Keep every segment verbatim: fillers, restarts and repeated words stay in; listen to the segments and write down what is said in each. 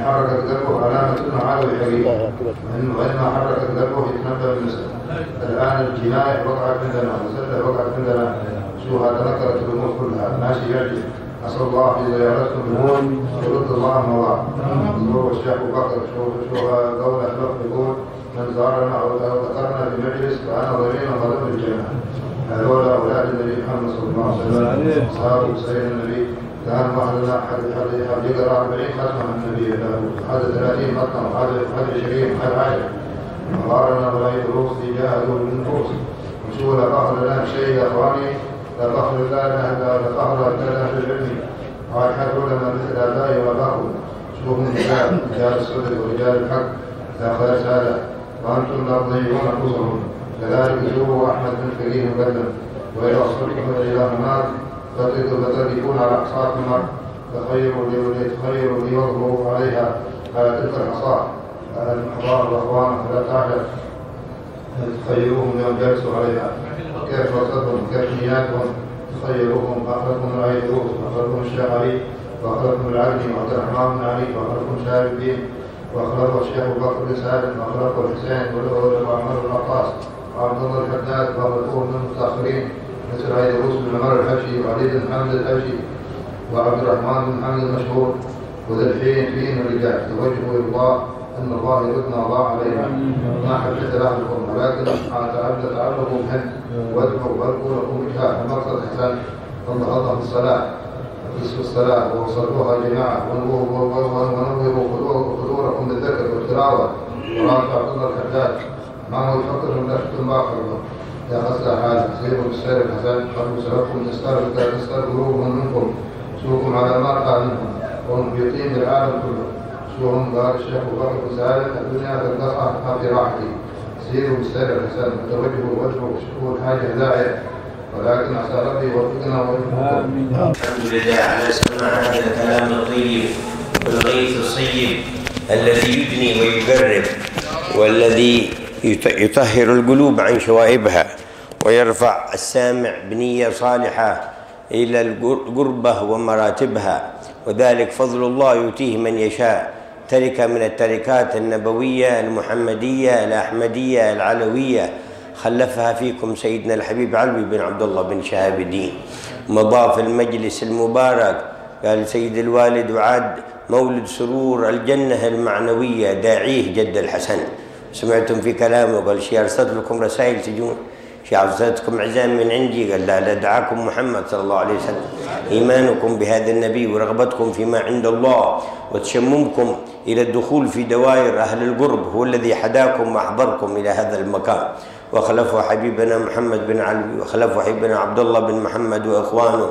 حركت قلبه علامة على الحقيقة، وإنما حركت قلبه يتنبأ بالنسبة. الآن الجناية وقعت عندنا والزلة وقعت عندنا، شوها تنكرت الأمور كلها، ماشي يرجع. أسأل الله في زيارتكم اليوم يرد الله موضوع. هو الشيخ أبو بكر شوف شوف قول أخلاق يقول من زارنا أو ذكرنا في مجلس فأنا ضمين ظلم الجنة. هذول أولاد النبي محمد صلى الله عليه وسلم أصحاب سيد النبي. كان واحدنا حد حد حد يقرأ أربعين ختمة عن النبي، هذا ثلاثين ختمة، وهذا هذا شريف وهذا عشر. وقارنا ولاية دروس جاهدوا بالنفوس. وشو لا فخر لنا بشيء يا إخواني، لا فخر لنا لا فخر لنا في العلم. وأحد علماء مثل آبائي وأباكم، شوفوا الرجال رجال الصدق ورجال الحق لا خير هذا، وأنتم لا تضيعون أنفسهم. كذلك شوفوا أحمد بن كريم مقدم، وإذا وصلتم إلى هناك فتدركون على أقصى النار، تخيروا ليتخيروا ليظهروا عليها على تلك الأقصى. الحضار الأخوان فلا تعرف تخيروهم يوم جلسوا عليها، كيف وصلتم كيف نياتهم، تخيروهم. فأخذكم رعي دروس، وأخذكم الشيخ علي، وأخذكم العدني وعبد الرحمن بن علي، وأخذكم شهاب الدين، وأخذكم الشيخ أبو بكر بن سالم، وأخذكم الحسين وعمر بن العطاس وعبد الله الحداد، وأخذكم من المتأخرين مثل رعي دروس بن عمر الحبشي وعلي بن محمد الحبشي وعبد الرحمن بن محمد المشهور. وذا الحين فيهم الرجال توجهوا إلى الله أن الله يردنا الله علينا، ما حدث لهم، ولكن تعلقوا بهم وادعوا وادعوا لكم وجهات المقصد حسن. الله في الصلاة في الصلاة وصلوها جماعة، ونوّروا خضوركم بالذكر والتلاوة. ورافع عبد الله الحداد ما هو يفكر من ذلك الباخر يا خسر حال سيروا بالسير الحسن، قالوا سلفكم تسترقبوهم منكم، سوكم على ما قال منهم، ومحيطين بالعالم كله. شوهم قال الشيخ أبو بكر بن سالم الدنيا تلقى ما في راحتي، سيروا بالسير الحسن، وتوجهوا وجهوا وشكوا الحاجة داعية، ولكن عسى ربي يوفقنا ويوفقكم. الحمد لله على سماع هذا الكلام الطيب والغيث الصيب الذي يدني ويقرب، والذي يطهر القلوب عن شوائبها، ويرفع السامع بنية صالحة إلى القربة ومراتبها، وذلك فضل الله يؤتيه من يشاء. تركة من التركات النبوية المحمدية الأحمدية العلوية خلفها فيكم سيدنا الحبيب علوي بن عبد الله بن شهاب الدين. مضى في المجلس المبارك قال سيد الوالد وعاد مولد سرور الجنة المعنوية داعيه جد الحسن. سمعتم في كلامه قال شي أرسلت لكم رسائل تجون، شي أرسلتكم عزام من عندي، قال لا لا دعاكم محمد صلى الله عليه وسلم. إيمانكم بهذا النبي ورغبتكم فيما عند الله وتشممكم إلى الدخول في دوائر أهل القرب هو الذي حداكم وأحضركم إلى هذا المكان. وخلفوا حبيبنا محمد بن علوي، وخلفوا حبيبنا عبد الله بن محمد وإخوانه،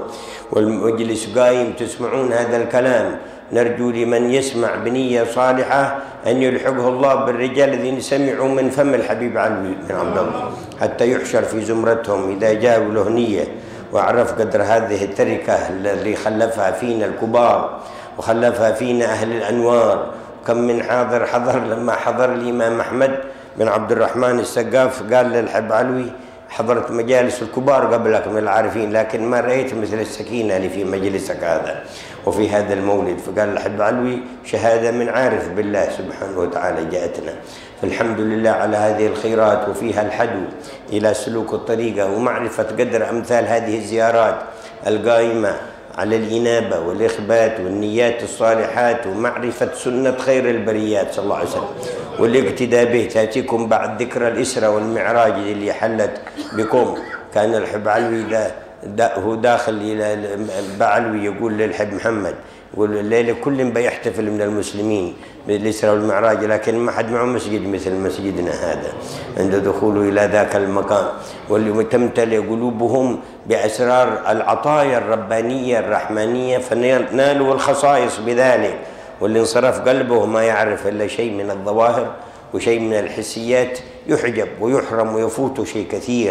والمجلس قايم تسمعون هذا الكلام. نرجو لمن يسمع بنية صالحة أن يلحقه الله بالرجال الذين سمعوا من فم الحبيب علوي بن عبد الله، حتى يحشر في زمرتهم إذا جاءوا له نية، وعرف قدر هذه التركة الذي خلفها فينا الكبار، وخلفها فينا أهل الأنوار. كم من حاضر حضر لما حضر الإمام أحمد بن عبد الرحمن السقاف قال للحب علوي حضرت مجالس الكبار قبلك من العارفين، لكن ما رأيت مثل السكينة اللي في مجلسك هذا وفي هذا المولد. فقال الحب علوي شهادة من عارف بالله سبحانه وتعالى جاءتنا، فالحمد لله على هذه الخيرات، وفيها الحدو إلى سلوك الطريقة ومعرفة قدر أمثال هذه الزيارات القائمة على الإنابة والإخبات والنيات الصالحات، ومعرفة سنة خير البريات صلى الله عليه وسلم والاقتداء به. تأتيكم بعد ذكرى الإسرة والمعراج اللي حلت بكم. كان الحب علوي دا دا هو داخل إلى بعلوي يقول للحب محمد، يقول الليلة كل بيحتفل من المسلمين بالإسرة والمعراج، لكن ما حد معه مسجد مثل مسجدنا هذا عند دخوله إلى ذاك المكان، واللي تمتلئ قلوبهم بأسرار العطايا الربانية الرحمانية، فنالوا الخصائص بذلك. واللي انصرف قلبه ما يعرف إلا شيء من الظواهر وشيء من الحسيات يحجب ويحرم ويفوت شيء كثير.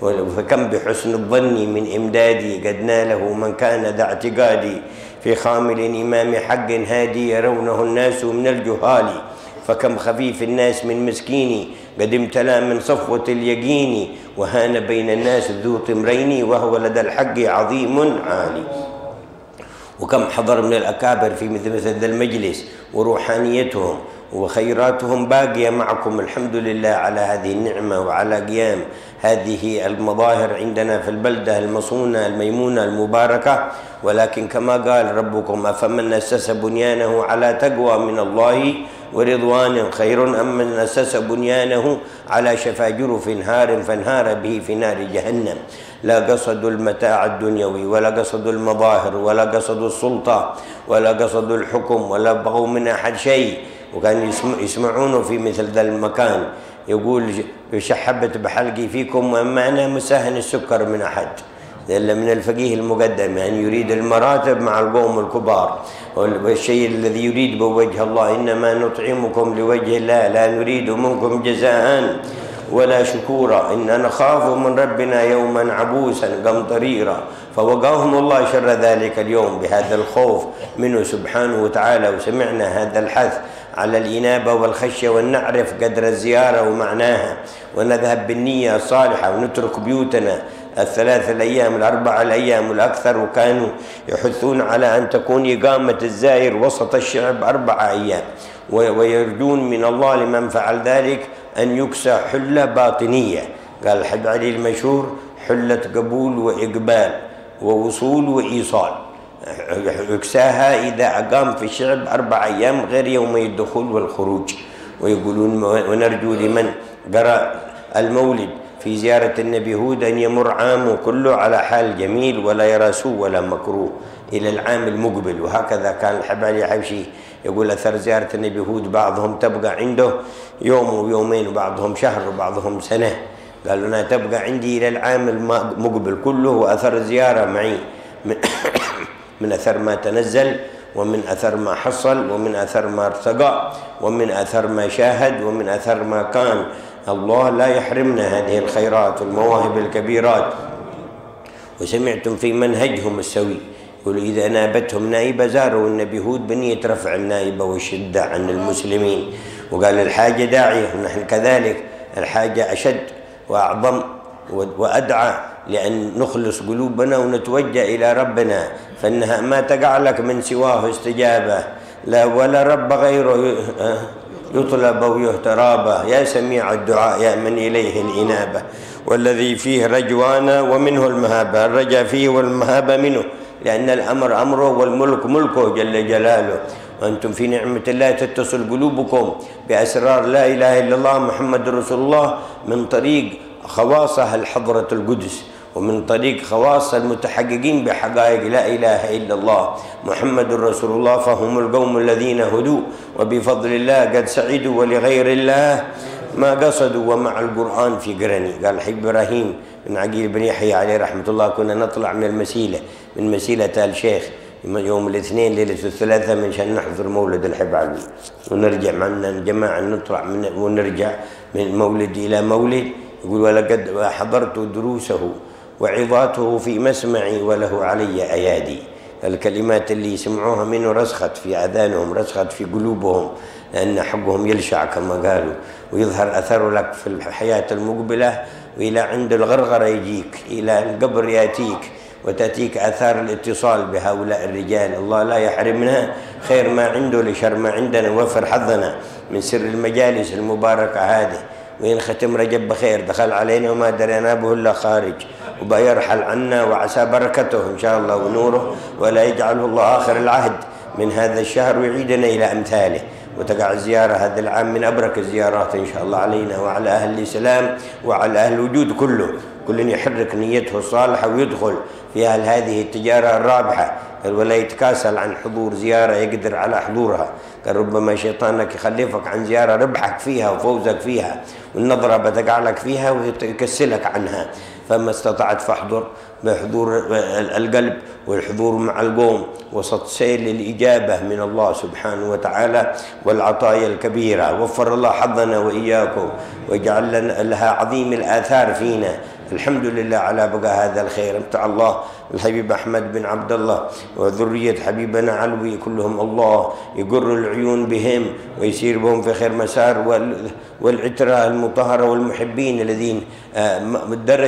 فكم بحسن الظن من إمدادي قد ناله من كان ذا اعتقادي، في خامل إمام حق هادي يرونه الناس من الجهال، فكم خفيف الناس من مسكيني قد امتلأ من صفوة اليقين، وهان بين الناس ذو طمرين وهو لدى الحق عظيم عالي. وكم حضر من الأكابر في مثل مثل ذا المجلس وروحانيتهم وخيراتهم باقية معكم، الحمد لله على هذه النعمة وعلى قيام هذه المظاهر عندنا في البلدة المصونة الميمونة المباركة. ولكن كما قال ربكم: أفمن أسس بنيانه على تقوى من الله ورضوان خير أم من أسس بنيانه على شفا جرف هار فانهار به في نار جهنم. لا قصدوا المتاع الدنيوي ولا قصدوا المظاهر ولا قصدوا السلطة ولا قصدوا الحكم ولا بغوا من أحد شيء، وكانوا يسمعونه في مثل ذا المكان يقول: شحبت بحلقي فيكم وأما أنا مساهن السكر من أحد، إلا من الفقيه المقدم، يعني يريد المراتب مع القوم الكبار. والشيء الذي يريد بوجه الله: إنما نطعمكم لوجه الله لا نريد منكم جزاء ولا شكورا إننا نخاف من ربنا يوما عبوسا قمطريرا. فوقاهم الله شر ذلك اليوم بهذا الخوف منه سبحانه وتعالى. وسمعنا هذا الحث على الإنابة والخشية، وأن نعرف قدر الزيارة ومعناها، ونذهب بالنية الصالحة، ونترك بيوتنا الثلاث الأيام الأربع الأيام والأكثر. وكانوا يحثون على أن تكون إقامة الزائر وسط الشعب أربع أيام، ويرجون من الله لمن فعل ذلك أن يكسى حلة باطنية. قال الحج علي المشهور: حلة قبول وإقبال ووصول وإيصال، يكساها إذا أقام في الشعب أربع أيام غير يومي الدخول والخروج. ويقولون: ونرجو لمن قرأ المولد في زيارة النبي هود أن يمر عامه كله على حال جميل ولا يرى سوء ولا مكروه إلى العام المقبل. وهكذا كان الحب علي حبشي يقول: أثر زيارة النبي هود بعضهم تبقى عنده يوم ويومين وبعضهم شهر وبعضهم سنة. قالوا: أنا تبقى عندي إلى العام المقبل كله، وأثر الزيارة معي من أثر ما تنزل، ومن أثر ما حصل، ومن أثر ما ارتقى، ومن أثر ما شاهد، ومن أثر ما كان. الله لا يحرمنا هذه الخيرات والمواهب الكبيرات. وسمعتم في منهجهم السوي يقولوا: إذا نابتهم نائبة زاروا النبي هود بنية رفع النائبة والشدة عن المسلمين. وقال: الحاجة داعية، ونحن كذلك الحاجة أشد وأعظم وأدعى لأن نخلص قلوبنا ونتوجه إلى ربنا، فإنها ما تقع لك من سواه استجابة، لا ولا رب غيره يطلب ويهترابه. يا سميع الدعاء يا من إليه الإنابة، والذي فيه رجوانا ومنه المهابة. الرجاء فيه والمهابة منه، لأن الأمر أمره والملك ملكه جل جلاله. وأنتم في نعمة الله تتصل قلوبكم بأسرار لا إله إلا الله محمد رسول الله من طريق خواص الحضرة القدس، ومن طريق خواص المتحققين بحقائق لا إله إلا الله محمد رسول الله. فهم القوم الذين هدوا وبفضل الله قد سعدوا، ولغير الله ما قصدوا، ومع القرآن في قرني. قال حبيب إبراهيم بن عقيل بن يحيى عليه رحمة الله: كنا نطلع من المسيلة من مسيلة آل شيخ يوم الاثنين ليلة الثلاثاء من شان نحضر مولد الحب علي، ونرجع معنا الجماعة نطلع من ونرجع من مولد إلى مولد. يقول: ولقد حضرت دروسه وعظاته في مسمعي وله علي أيادي. الكلمات اللي يسمعوها منه رسخت في أذانهم، رسخت في قلوبهم، لأن حقهم يلشع كما قالوا، ويظهر أثره لك في الحياة المقبلة، وإلى عند الغرغرة يجيك، إلى القبر يأتيك، وتأتيك آثار الاتصال بهؤلاء الرجال. الله لا يحرمنا خير ما عنده لشر ما عندنا، وفر حظنا من سر المجالس المباركة هذه. وينختم رجب بخير، دخل علينا وما درينا به إلا خارج، وبيرحل عنا، وعسى بركته إن شاء الله ونوره، ولا يجعله الله آخر العهد من هذا الشهر ويعيدنا إلى أمثاله. وتقع الزيارة هذا العام من أبرك الزيارات إن شاء الله علينا وعلى أهل الإسلام وعلى أهل الوجود كله. كل يحرك نيته الصالحة ويدخل في أهل هذه التجارة الرابحة. قال: ولا يتكاسل عن حضور زيارة يقدر على حضورها. قال: ربما شيطانك يخلفك عن زيارة ربحك فيها وفوزك فيها، والنظرة بتقع لك فيها ويكسلك عنها. فما استطعت فاحضر بحضور القلب والحضور مع القوم وسط سيل الإجابة من الله سبحانه وتعالى والعطايا الكبيرة. وفر الله حظنا وإياكم، وجعل لها عظيم الآثار فينا. الحمد لله على بقى هذا الخير بتاع الله. الحبيب أحمد بن عبد الله وذرية حبيبنا علوي كلهم الله يقر العيون بهم ويسير بهم في خير مسار، والعترة المطهرة والمحبين الذين درجوا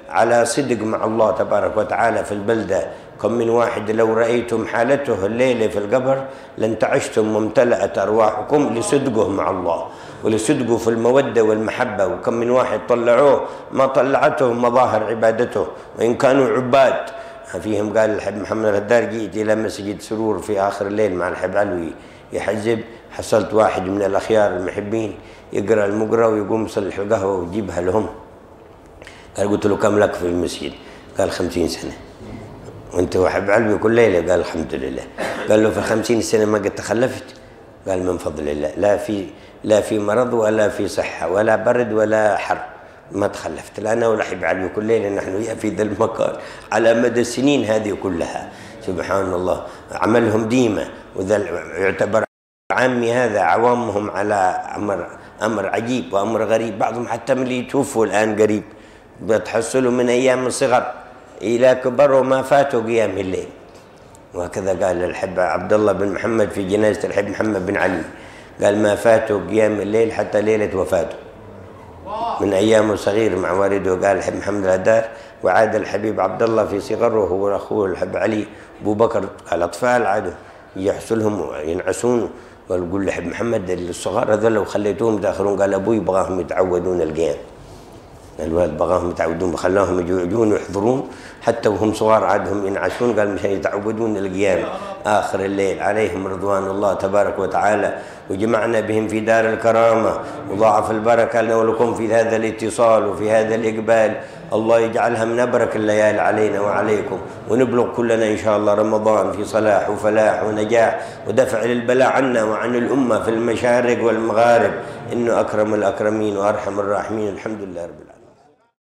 على صدق مع الله تبارك وتعالى في البلدة. كم من واحد لو رأيتم حالته الليلة في القبر لن تعشتم وامتلأت أرواحكم لصدقه مع الله ولصدقه في المودة والمحبة. وكم من واحد طلعوه ما طلعته مظاهر عبادته وإن كانوا عباد فيهم. قال الحب محمد الهدار جئت إلى مسجد سرور في آخر الليل مع الحب علوي يحزب، حصلت واحد من الأخيار المحبين يقرأ المقرأ ويقوم يصلح القهوة ويجيبها لهم. قال قلت له كم لك في المسجد؟ قال خمسين سنة. وانت وحب علوي كل ليلة؟ قال الحمد لله. قال له في خمسين سنة ما قد تخلفت؟ قال من فضل الله، لا في لا في مرض ولا في صحة ولا برد ولا حر، ما تخلفت لا أنا ولا حب علوي كل ليلة نحن في ذا المكان على مدى السنين هذه كلها. سبحان الله عملهم ديمة. وذا يعتبر عامي هذا عوامهم على أمر أمر عجيب وأمر غريب. بعضهم حتى من اللي يتوفوا الآن قريب بتحصلوا من أيام الصغر إلى كبر وما فاتوا قيام الليل. وهكذا قال الحب عبد الله بن محمد في جنازة الحب محمد بن علي، قال ما فاتوا قيام الليل حتى ليلة وفاته من أيامه صغير مع والده. قال الحب محمد الهدار وعاد الحبيب عبد الله في صغره هو وأخوه الحب علي أبو بكر. قال أطفال عادوا يحصلهم ينعسون ويقول لحب محمد الصغار هذول لو خليتوهم يتأخرون. قال أبوي بغاهم يتعودون القيام، الولد بغاهم يتعودون خلاهم يجون ويحضرون حتى وهم صغار عادهم ينعسون. قال مشان يتعودون القيام آخر الليل. عليهم رضوان الله تبارك وتعالى. وجمعنا بهم في دار الكرامة وضاعف البركة لنا ولكم في هذا الاتصال وفي هذا الإقبال. الله يجعلها من أبرك الليالي علينا وعليكم، ونبلغ كلنا إن شاء الله رمضان في صلاح وفلاح ونجاح ودفع للبلاء عنا وعن الأمة في المشارق والمغارب. إنه أكرم الأكرمين وأرحم الراحمين. الحمد لله رب العالمين.